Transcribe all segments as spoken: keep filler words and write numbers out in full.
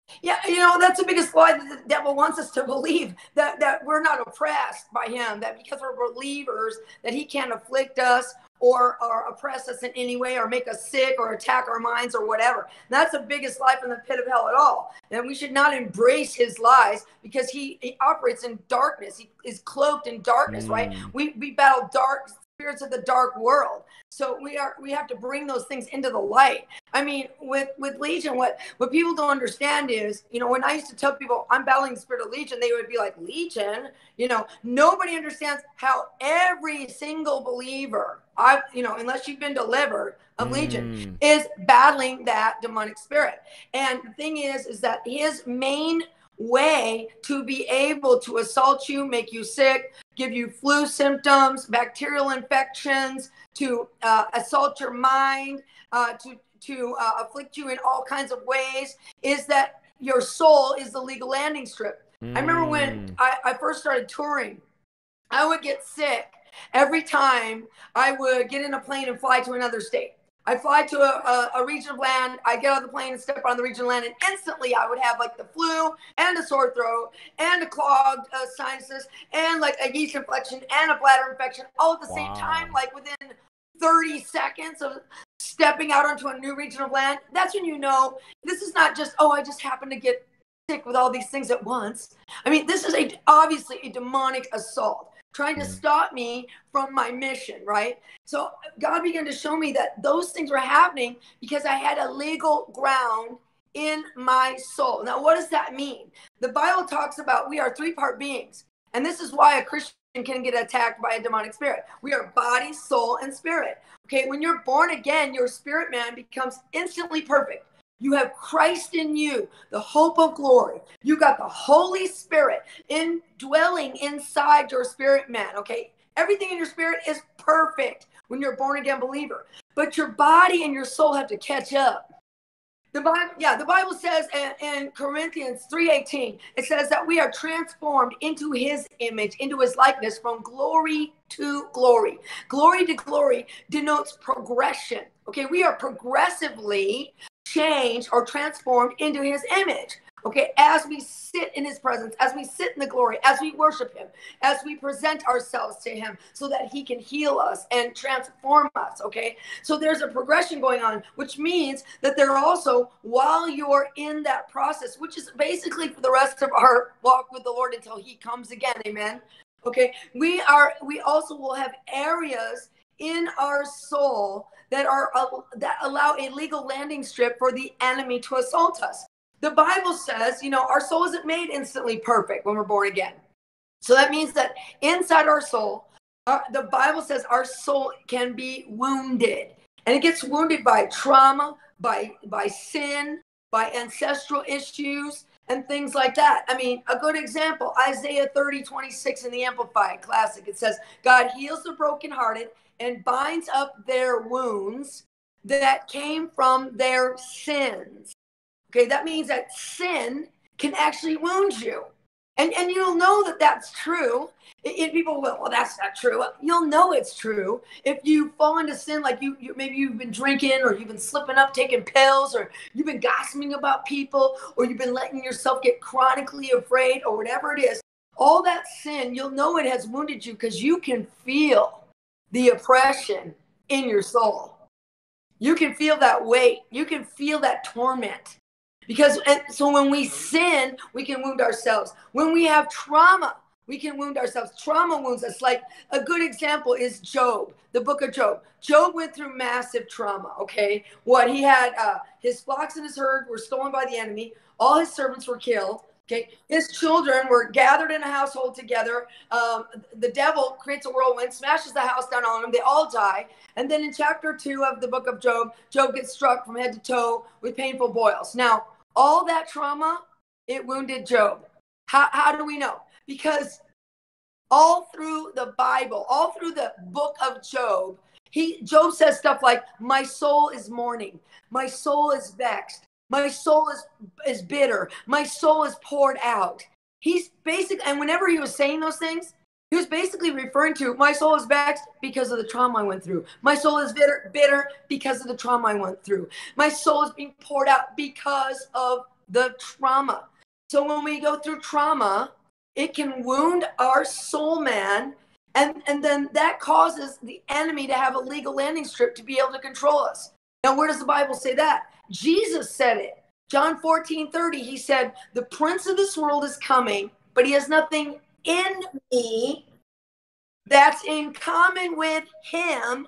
Yeah, you know, that's the biggest lie that the devil wants us to believe, that, that we're not oppressed by him, that because we're believers, that he can't afflict us or, or oppress us in any way or make us sick or attack our minds or whatever. That's the biggest lie from the pit of hell at all. And we should not embrace his lies because he, he operates in darkness. He is cloaked in darkness, mm. right? We, we battle dark spirits of the dark world. So we are we have to bring those things into the light. I mean, with with Legion, what what people don't understand is, you know, when I used to tell people I'm battling the spirit of Legion, they would be like, Legion, you know, nobody understands how every single believer, I, you know, unless you've been delivered of mm. Legion, is battling that demonic spirit. And the thing is, is that his main way to be able to assault you, make you sick, give you flu symptoms, bacterial infections, to uh, assault your mind, uh, to to uh, afflict you in all kinds of ways, is that your soul is the legal landing strip. Mm. I remember when I, I first started touring, I would get sick every time I would get in a plane and fly to another state. I'd fly to a, a, a region of land, I'd get on the plane and step on the region of land, and instantly I would have like the flu and a sore throat and a clogged uh, sinuses and like a yeast infection and a bladder infection all at the wow. same time, like within thirty seconds of stepping out onto a new region of land. That's when you know this is not just, oh, I just happened to get sick with all these things at once. I mean, this is a obviously a demonic assault, trying to stop me from my mission, right? So God began to show me that those things were happening because I had a legal ground in my soul. Now, what does that mean? The Bible talks about we are three-part beings, and this is why a Christian can get attacked by a demonic spirit. We are body, soul, and spirit. Okay, when you're born again, your spirit man becomes instantly perfect. You have Christ in you, the hope of glory. You got the Holy Spirit indwelling inside your spirit man, okay? Everything in your spirit is perfect when you're a born again believer. But your body and your soul have to catch up. The Bible, yeah, the Bible says in, in Corinthians three eighteen, it says that we are transformed into his image, into his likeness, from glory to glory. Glory to glory denotes progression. Okay, we are progressively changed or transformed into his image. Okay, as we sit in his presence, as we sit in the glory, as we worship him, as we present ourselves to him so that he can heal us and transform us, okay? So there's a progression going on, which means that there also, while you're in that process, which is basically for the rest of our walk with the Lord until he comes again, amen? Okay, we are, we also will have areas in our soul that are, uh, that allow a legal landing strip for the enemy to assault us. The Bible says, you know, our soul isn't made instantly perfect when we're born again. So that means that inside our soul, uh, the Bible says our soul can be wounded. And it gets wounded by trauma, by, by sin, by ancestral issues, and things like that. I mean, a good example, Isaiah thirty twenty-six in the Amplified Classic. It says, God heals the brokenhearted and binds up their wounds that came from their sins. Okay, that means that sin can actually wound you. And and you'll know that that's true. If people will, well, that's not true. You'll know it's true. If you fall into sin, like you, you maybe you've been drinking or you've been slipping up, taking pills, or you've been gossiping about people, or you've been letting yourself get chronically afraid, or whatever it is, all that sin, you'll know it has wounded you because you can feel the oppression in your soul. You can feel that weight. You can feel that torment. Because so when we sin, we can wound ourselves. When we have trauma, we can wound ourselves. Trauma wounds us. Like a good example is Job, the book of Job. Job went through massive trauma, okay? What he had, uh, his flocks and his herd were stolen by the enemy. All his servants were killed, okay? His children were gathered in a household together. Um, the devil creates a whirlwind, smashes the house down on them. They all die. And then in chapter two of the book of Job, Job gets struck from head to toe with painful boils. Now, all that trauma, it wounded Job. How, how do we know? Because all through the Bible, all through the book of Job, he Job says stuff like, my soul is mourning. My soul is vexed. My soul is, is bitter. My soul is poured out. He's basically, and whenever he was saying those things, he was basically referring to, my soul is vexed because of the trauma I went through. My soul is bitter, bitter because of the trauma I went through. My soul is being poured out because of the trauma. So when we go through trauma, it can wound our soul man, and, and then that causes the enemy to have a legal landing strip to be able to control us. Now, where does the Bible say that? Jesus said it. John fourteen thirty, he said, the prince of this world is coming, but he has nothing in me that's in common with him,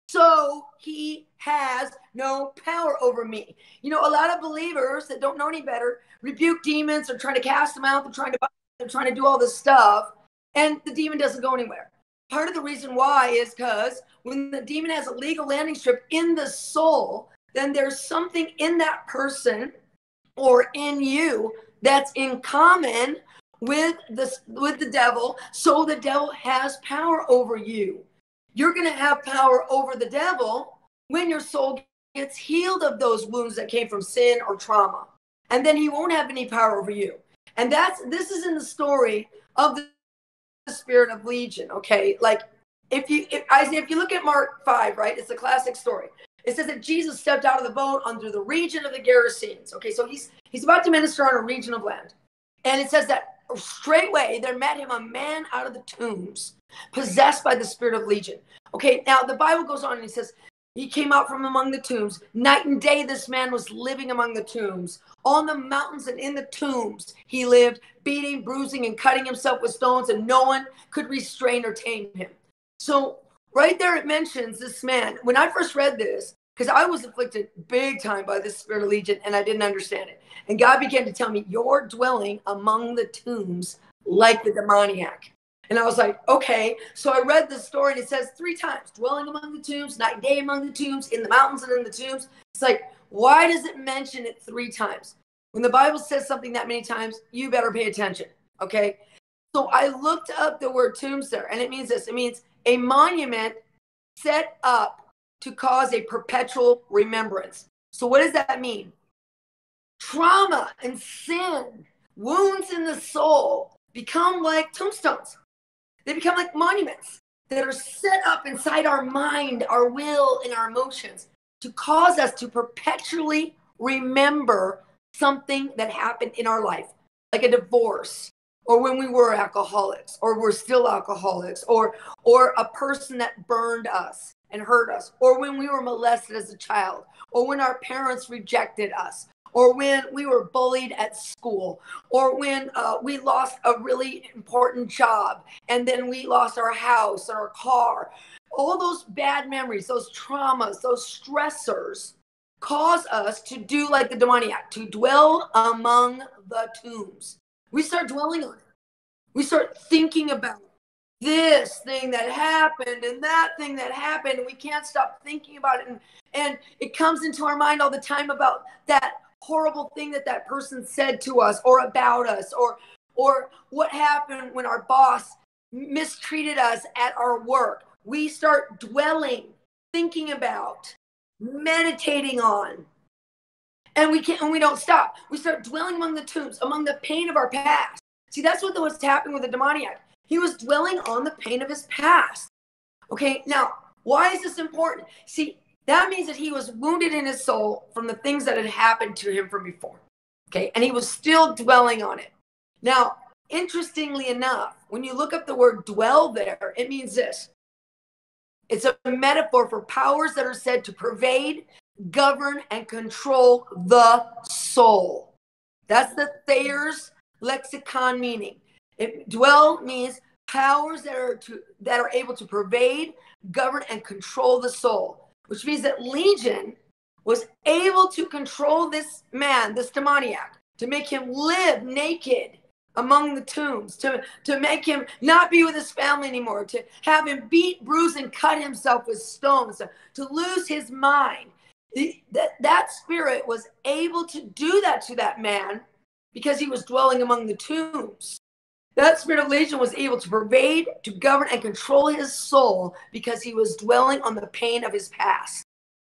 so he has no power over me. You know, a lot of believers that don't know any better rebuke demons, or trying to cast them out, they're trying to they're trying to do all this stuff, and the demon doesn't go anywhere. Part of the reason why is because when the demon has a legal landing strip in the soul, then there's something in that person or in you that's in common with the, with the devil, so the devil has power over you. You're going to have power over the devil when your soul gets healed of those wounds that came from sin or trauma. And then he won't have any power over you. And that's this is in the story of the spirit of Legion, okay? Like, if you, if, Isaiah, if you look at Mark five, right, it's a classic story. It says that Jesus stepped out of the boat under the region of the Gerasenes. Okay, so he's he's about to minister on a region of land. And it says that straightway there met him a man out of the tombs, possessed by the spirit of Legion. Okay, now the Bible goes on and it says, he came out from among the tombs. Night and day this man was living among the tombs. On the mountains and in the tombs he lived, beating, bruising, and cutting himself with stones, and no one could restrain or tame him. So right there it mentions this man. When I first read this, because I was afflicted big time by this spirit of Legion, and I didn't understand it. And God began to tell me, you're dwelling among the tombs like the demoniac. And I was like, okay. So I read this story, and it says three times, dwelling among the tombs, night and day among the tombs, in the mountains and in the tombs. It's like, why does it mention it three times? When the Bible says something that many times, you better pay attention, okay? So I looked up the word tombs there, and it means this. It means a monument set up to cause a perpetual remembrance. So what does that mean? Trauma and sin, wounds in the soul, become like tombstones. They become like monuments that are set up inside our mind, our will, and our emotions to cause us to perpetually remember something that happened in our life, like a divorce, or when we were alcoholics, or we're still alcoholics, or or a person that burned us and hurt us, or when we were molested as a child, or when our parents rejected us, or when we were bullied at school, or when uh, we lost a really important job, and then we lost our house and our car. All those bad memories, those traumas, those stressors cause us to do like the demoniac, to dwell among the tombs. We start dwelling on it. We start thinking about this thing that happened and that thing that happened, and we can't stop thinking about it. And, and it comes into our mind all the time about that horrible thing that that person said to us or about us, or or what happened when our boss mistreated us at our work. We start dwelling, thinking about, meditating on, and we can't, and we don't stop. We start dwelling among the tombs, among the pain of our past. See, that's what was happening with the demoniac. He was dwelling on the pain of his past. Okay, now, why is this important? See, that means that he was wounded in his soul from the things that had happened to him from before. Okay, and he was still dwelling on it. Now, interestingly enough, when you look up the word dwell there, it means this. It's a metaphor for powers that are said to pervade, govern, and control the soul. That's the Thayer's lexicon meaning. It, dwell means powers that are to that are able to pervade, govern, and control the soul, which means that Legion was able to control this man, this demoniac, to make him live naked among the tombs, to, to make him not be with his family anymore, to have him beat, bruise, and cut himself with stones, to, to lose his mind. The, that, that spirit was able to do that to that man because he was dwelling among the tombs. That spirit of Legion was able to pervade, to govern, and control his soul because he was dwelling on the pain of his past.